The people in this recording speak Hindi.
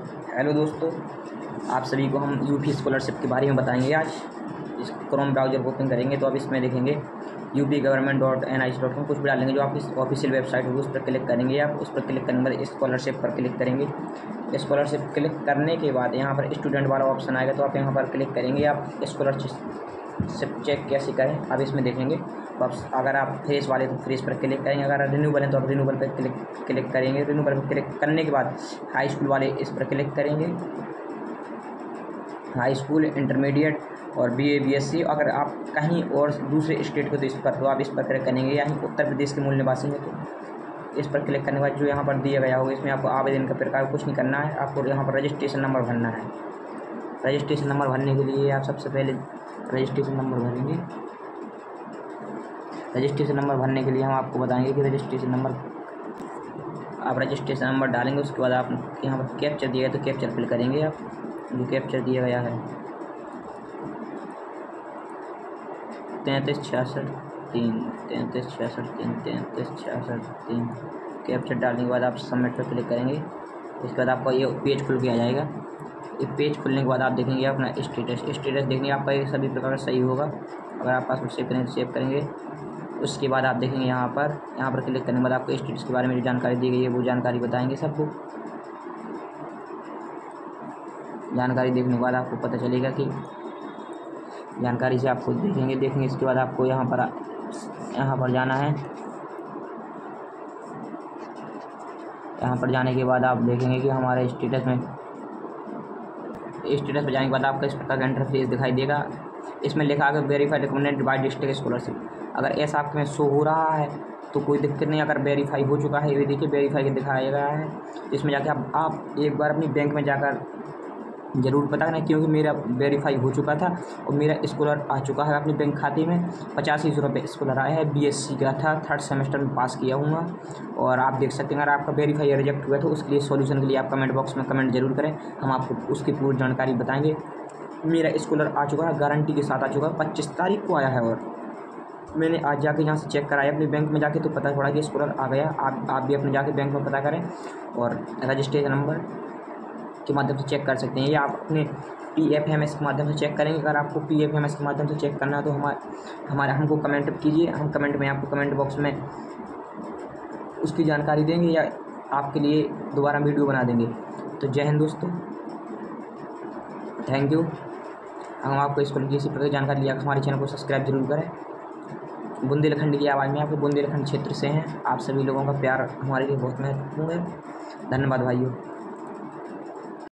हेलो दोस्तों, आप सभी को हम यूपी स्कॉलरशिप के बारे में बताएंगे। आज इस क्रोम ब्राउज़र को ओपन करेंगे तो आप इसमें देखेंगे upgovernment.nic.com, कुछ भी डालेंगे जो आपकी ऑफिशियल वेबसाइट होगी उस पर क्लिक करेंगे। आप उस पर क्लिक करने के बाद स्कॉलरशिप पर क्लिक करेंगे। स्कॉलरशिप क्लिक करने के बाद यहाँ पर स्टूडेंट वाला ऑप्शन आएगा तो आप यहाँ पर क्लिक करेंगे। आप स्कॉलरशिप चेक कैसे करें आप इसमें देखेंगे। तो आप अगर आप फ्रेश वाले तो फ्रेश पर क्लिक करेंगे, अगर रिन्यूएबल है तो आप रिन्यूएबल पर क्लिक करेंगे। रिन्यूएबल पर क्लिक करने के बाद हाई स्कूल वाले इस पर क्लिक करेंगे। हाई स्कूल, इंटरमीडिएट और BA BSc। अगर आप कहीं और दूसरे स्टेट को तो आप इस पर क्लिक करेंगे। यानी उत्तर प्रदेश के मूल निवासी हैं तो इस पर क्लिक करने के बाद जो यहाँ पर दिया गया होगा इसमें आपको आवेदन का प्रकार कुछ नहीं करना है। आपको यहाँ पर रजिस्ट्रेशन नंबर भरना है। रजिस्ट्रेशन नंबर भरने के लिए आप सबसे पहले रजिस्ट्रेशन नंबर भरेंगे। रजिस्ट्रेशन नंबर भरने के लिए हम आपको बताएंगे कि रजिस्ट्रेशन नंबर आप रजिस्ट्रेशन नंबर डालेंगे। उसके बाद आप यहाँ पर कैप्चर दिया है तो कैप्चर फिल करेंगे। आप जो कैप्चर दिया गया है 336663 336663 336663 कैप्चर डालने के बाद आप सबमिट पर क्लिक करेंगे। इसके बाद आपका ये पेज खुल के आ जाएगा। ये पेज खुलने के बाद आप देखेंगे अपना स्टेटस देखने आपका ये सभी प्रकार सही होगा। अगर आप पासवर्ड सेव करेंगे तो सेव करेंगे। उसके बाद आप देखेंगे यहाँ पर क्लिक करने के बाद आपको स्टेटस के बारे में जो जानकारी दी गई है वो जानकारी बताएंगे सबको। जानकारी देखने के बाद आपको पता चलेगा कि जानकारी से आपको देखेंगे। इसके बाद आपको यहाँ पर जाना है। यहाँ पर जाने के बाद आप देखेंगे कि हमारे स्टेटस पर जाने के बाद आपका इस प्रकार का इंटरफेस दिखाई देगा। इसमें लिखा है verified recommended by district scholarship. अगर ऐसा आपके में शो हो रहा है तो कोई दिक्कत नहीं। अगर वेरीफाई हो चुका है, ये देखिए वेरीफाई दिखाया गया है। इसमें जाके आप एक बार अपनी बैंक में जाकर ज़रूर पता करें, क्योंकि मेरा वेरीफाई हो चुका था और मेरा स्कॉलर आ चुका है अपने बैंक खाते में। 85 रुपये स्कॉलर आया है। BSc का था, 3rd सेमेस्टर में पास किया हूँ। और आप देख सकते हैं अगर आपका वेरीफाई या रिजेक्ट हुआ तो उसके लिए सॉल्यूशन के लिए आप कमेंट बॉक्स में कमेंट जरूर करें। हम आपको उसकी पूरी जानकारी बताएंगे। मेरा स्कॉलर आ चुका है, गारंटी के साथ आ चुका है। 25 तारीख को आया है और मैंने आज जाके यहाँ से चेक कराया अपने बैंक में जाके तो पता पड़ा कि स्कॉलर आ गया। आप भी अपने जाके बैंक में पता करें और रजिस्ट्रेशन नंबर के माध्यम से चेक कर सकते हैं। या आप अपने PFMS के माध्यम से चेक करेंगे। अगर आपको PFMS के माध्यम से चेक करना है तो हमको कमेंट कीजिए। हम कमेंट में आपको कमेंट बॉक्स में उसकी जानकारी देंगे या आपके लिए दोबारा वीडियो बना देंगे। तो जय हिंद दोस्तों, थैंक यू। हम आपको इस पर किसी प्रकार की जानकारी लिया हमारे चैनल को सब्सक्राइब जरूर करें। बुंदेलखंड की आवाज़ में आपको बुंदेलखंड क्षेत्र से हैं। आप सभी लोगों का प्यार हमारे लिए बहुत महत्वपूर्ण है। धन्यवाद भाइयों।